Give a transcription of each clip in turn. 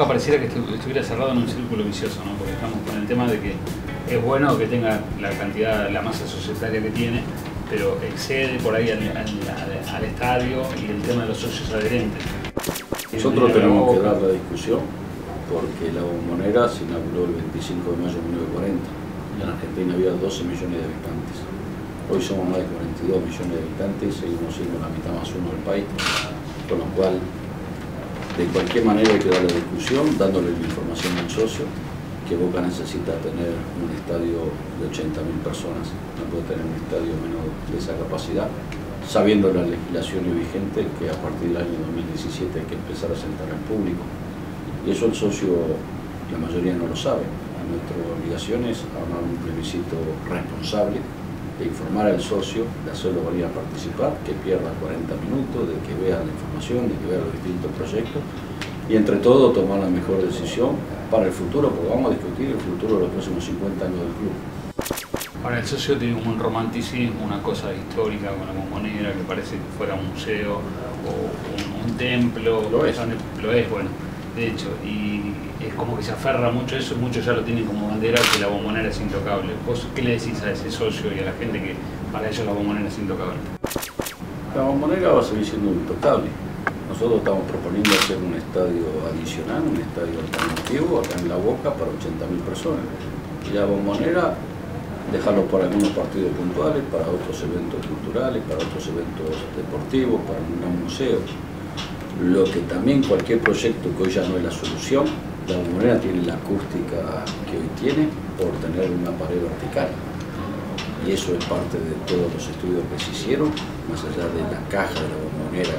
Boca pareciera que estuviera cerrado en un círculo vicioso, ¿no? Porque estamos con el tema de que es bueno que tenga la cantidad, la masa societaria que tiene, pero excede por ahí al estadio y el tema de los socios adherentes. Nosotros tenemos que dar la discusión porque la Bombonera se inauguró el 25 de mayo de 1940 y en Argentina había 12 millones de habitantes. Hoy somos más de 42 millones de habitantes y seguimos siendo la mitad más uno del país, con lo cual de cualquier manera hay que dar la discusión dándole la información al socio que Boca necesita tener un estadio de 80.000 personas, no puede tener un estadio menos de esa capacidad, sabiendo las legislaciones vigentes que a partir del año 2017 hay que empezar a sentar al público. Y eso el socio, la mayoría no lo sabe. Nuestra obligación es armar un plebiscito responsable, de informar al socio, de hacerlo venir a participar, que pierda 40 minutos, de que vea la información, de que vea los distintos proyectos y entre todo tomar la mejor decisión para el futuro, porque vamos a discutir el futuro de los próximos 50 años del club. Ahora el socio tiene un romanticismo, una cosa histórica con la Bombonera que parece que fuera un museo o un templo. Lo es. Lo es, bueno, de hecho, y es como que se aferra mucho a eso, muchos ya lo tienen como bandera que la Bombonera es intocable. ¿Vos qué le decís a ese socio y a la gente que para ellos la Bombonera es intocable? La Bombonera va a seguir siendo intocable. Nosotros estamos proponiendo hacer un estadio adicional, un estadio alternativo acá en La Boca para 80.000 personas. Y la Bombonera dejarlo para algunos partidos puntuales, para otros eventos culturales, para otros eventos deportivos, para un gran museo. Lo que también cualquier proyecto que hoy ya no es la solución, la Bombonera tiene la acústica que hoy tiene por tener una pared vertical. Y eso es parte de todos los estudios que se hicieron, más allá de la caja de la Bombonera.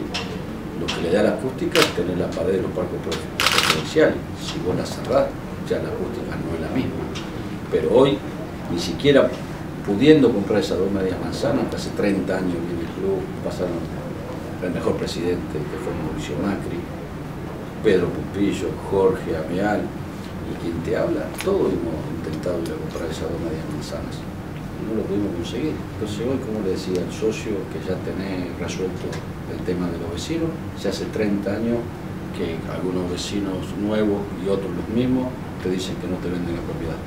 Lo que le da la acústica es tener la pared de los parques preferenciales. Si vos la cerrás, ya la acústica no es la misma. Pero hoy, ni siquiera pudiendo comprar esas dos medias manzanas, que hace 30 años viene el club, pasaron el mejor presidente, que fue Mauricio Macri, Pedro Pupillo, Jorge Ameal, y quien te habla, todos hemos intentado ir a comprar esas dos medias manzanas y no lo pudimos conseguir. Entonces hoy, como le decía al socio, que ya tenés resuelto el tema de los vecinos, ya hace 30 años que algunos vecinos nuevos y otros los mismos te dicen que no te venden la propiedad.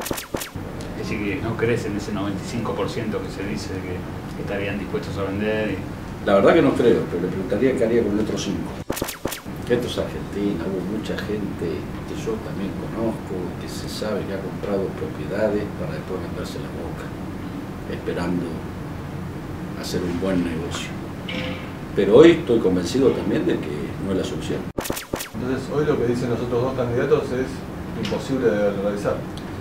Es decir, que no crees en ese 95% que se dice que estarían dispuestos a vender. La verdad que no creo, pero le preguntaría qué haría con el otro 5. Esto es Argentina, hubo mucha gente que yo también conozco, que se sabe que ha comprado propiedades para después venderse la boca, esperando hacer un buen negocio. Pero hoy estoy convencido también de que no es la solución. Entonces, hoy lo que dicen los otros dos candidatos es imposible de realizar.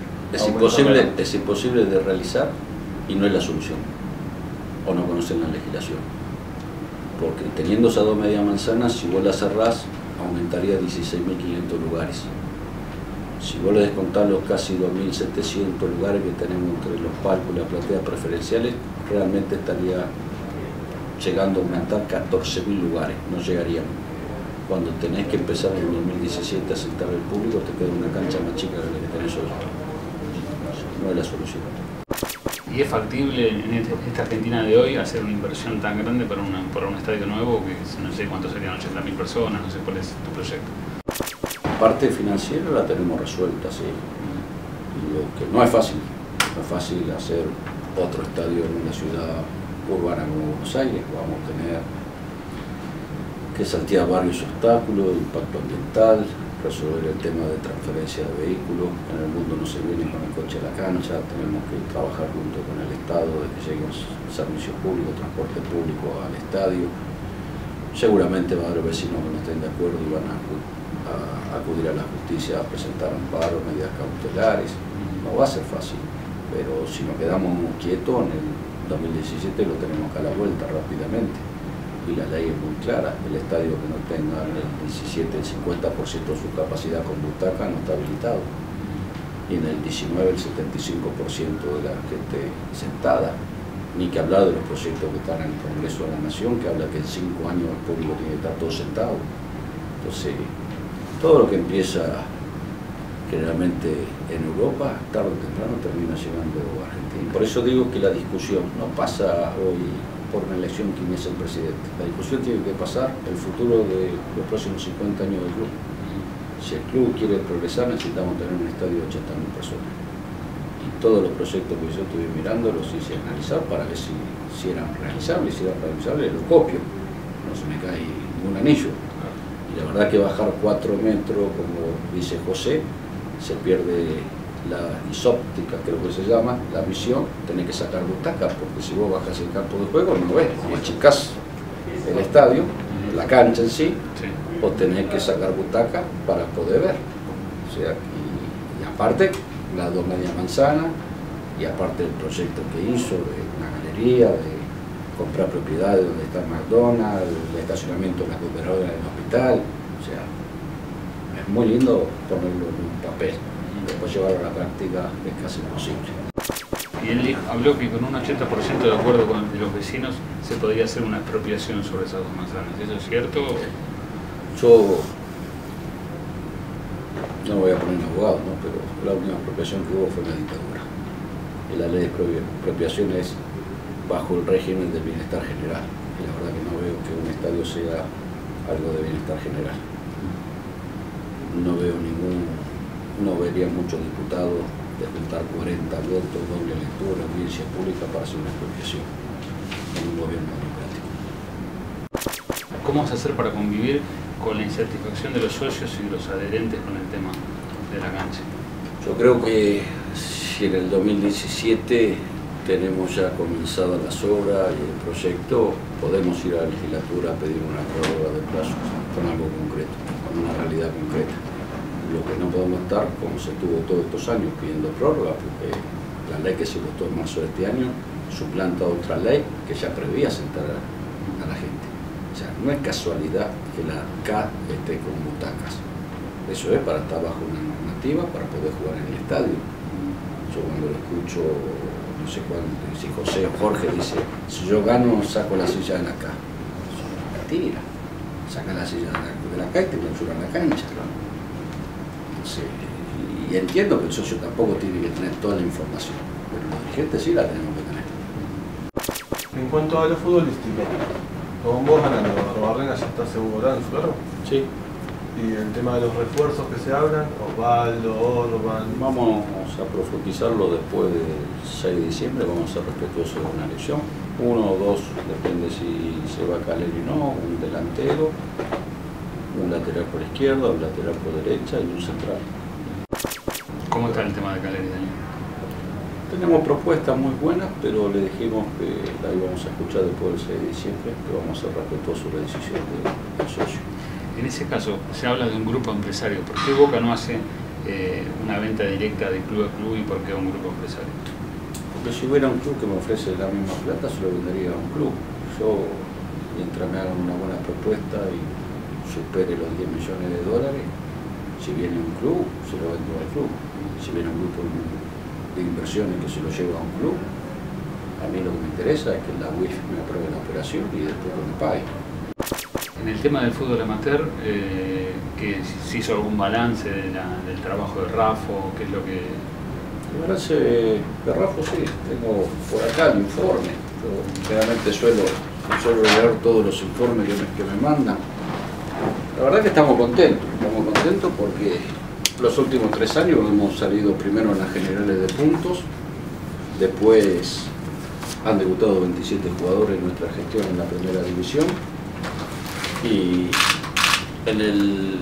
Es imposible de realizar y no es la solución. O no conocen la legislación. Porque teniendo esas dos medias manzanas, si vos las cerrás, aumentaría 16.500 lugares. Si vos le descontás los casi 2.700 lugares que tenemos entre los palcos y las plateas preferenciales, realmente estaría llegando a aumentar 14.000 lugares, no llegaríamos. Cuando tenés que empezar en 2017 a sentar al público, te queda una cancha más chica que la que tenés hoy. No es la solución. ¿Y es factible en esta Argentina de hoy hacer una inversión tan grande para un estadio nuevo que no sé cuánto serían 80.000 personas? No sé cuál es tu proyecto. La parte financiera la tenemos resuelta, sí. Lo que no es fácil hacer otro estadio en una ciudad urbana como Buenos Aires. Vamos a tener que saltear varios obstáculos, impacto ambiental, resolver el tema de transferencia de vehículos. En el mundo no se viene con el coche a la cancha, tenemos que trabajar junto con el Estado de que llegue un servicio público, transporte público al estadio. Seguramente va a haber vecinos que no estén de acuerdo y van a acudir a la justicia a presentar amparos, medidas cautelares. No va a ser fácil, pero si nos quedamos quietos en el 2017 lo tenemos acá a la vuelta rápidamente. Y la ley es muy clara, el estadio que no tenga en el 17 el 50% de su capacidad con butaca no está habilitado. Y en el 19 el 75% de la gente sentada. Ni que hablar de los proyectos que están en el Congreso de la Nación, que habla que en 5 años el público tiene que estar todo sentado. Entonces, todo lo que empieza generalmente en Europa, tarde o temprano termina llegando a Argentina. Por eso digo que la discusión no pasa hoy por una elección quién es el presidente. La discusión tiene que pasar el futuro de los próximos 50 años del club. Si el club quiere progresar, necesitamos tener un estadio de 80.000 personas. Y todos los proyectos que yo estuve mirando los hice analizar para ver si eran realizables, si eran realizables, lo copio. No se me cae ningún anillo. Y la verdad que bajar 4 metros, como dice José, se pierde la isóptica, creo que se llama, la visión, tenés que sacar butacas, porque si vos bajas el campo de juego no ves, o achicás el estadio, la cancha en sí, o tenés que sacar butacas para poder ver. O sea, y aparte, las 2 medias manzanas, y aparte el proyecto que hizo de una galería, de comprar propiedades donde está McDonald's, el estacionamiento de la cooperadora del hospital, o sea, es muy lindo ponerlo en un papel. Después llevarlo a la práctica es casi imposible. Y él habló que con un 80% de acuerdo con los vecinos se podría hacer una expropiación sobre esas 2 manzanas. ¿Eso es cierto? Yo no voy a poner abogado, ¿no? Pero la última expropiación que hubo fue en la dictadura. Y la ley de expropiación es bajo el régimen del bienestar general. Y la verdad que no veo que un estadio sea algo de bienestar general. No vería muchos diputados de juntar 40 votos, doble lectura, audiencia pública para hacer una expropiación en un gobierno democrático. ¿Cómo vas a hacer para convivir con la insatisfacción de los socios y los adherentes con el tema de la cancha? Yo creo que si en el 2017 tenemos ya comenzadas las obras y el proyecto, podemos ir a la legislatura a pedir una prórroga de plazo con algo concreto, con una realidad concreta. Lo que no podemos estar, como se tuvo todos estos años, pidiendo prórroga, porque la ley que se votó en marzo de este año suplanta otra ley que ya prevía sentar a la gente. O sea, no es casualidad que la K esté con butacas. Eso es para estar bajo una normativa para poder jugar en el estadio. Yo cuando lo escucho, no sé cuándo, si José o Jorge dice, si yo gano, saco la silla de la K. Eso es una mentira. Saca la silla de la K y te clausuran la cancha. Sí, y entiendo que el socio tampoco tiene que tener toda la información, pero los dirigentes sí la tenemos que tener. En cuanto a lo futbolístico, con vos ganando, Arbarrena ya está asegurado en su cargo. Sí. Y el tema de los refuerzos que se hablan, Osvaldo, Orban. Vamos a profundizarlo después del 6 de diciembre, vamos a ser respetuosos de una elección. 1 o 2, depende si se va a Caleri o no, un delantero, un lateral por izquierda, un lateral por derecha y un central. ¿Cómo está el tema de Caleri, Daniel? Tenemos propuestas muy buenas, pero le dijimos que la íbamos a escuchar después del 6 de diciembre, que vamos a ser respetuosos de la decisión del socio. En ese caso, se habla de un grupo empresario. ¿Por qué Boca no hace una venta directa de club a club y por qué un grupo empresario? Porque si hubiera un club que me ofrece la misma plata, se lo vendería a un club. Yo, mientras me hagan una buena propuesta y supere los 10 millones de dólares, si viene un club, se lo vendo al club. Si viene un grupo de inversiones que se lo lleva a un club, a mí lo que me interesa es que la UIF me apruebe la operación y después que me pague. En el tema del fútbol amateur, que se hizo algún balance del trabajo de Rafo, ¿qué es lo que...? El balance de Rafo sí, tengo por acá el informe. Yo realmente suelo leer todos los informes que me mandan. La verdad que estamos contentos porque los últimos 3 años hemos salido primero en las generales de puntos, después han debutado 27 jugadores en nuestra gestión en la primera división y en el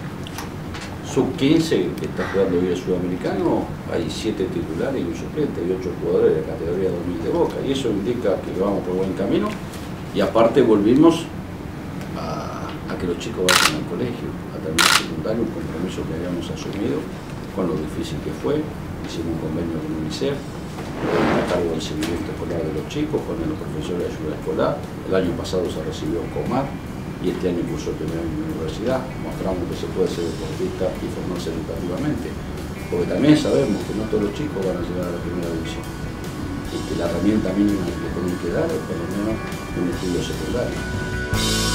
sub-15 que está jugando hoy el sudamericano hay 7 titulares y un suplente y 8 jugadores de la categoría 2000 de Boca y eso indica que vamos por buen camino y aparte volvimos a que los chicos vayan al colegio, a terminar secundario, un compromiso que habíamos asumido con lo difícil que fue, hicimos un convenio con UNICEF a cargo del seguimiento escolar de los chicos, con los profesores de ayuda escolar, el año pasado se recibió Comar y este año cursó el primer año en la universidad, mostramos que se puede ser deportista y formarse educativamente, porque también sabemos que no todos los chicos van a llegar a la primera división y que la herramienta mínima que tienen que dar es por lo menos un estudio secundario.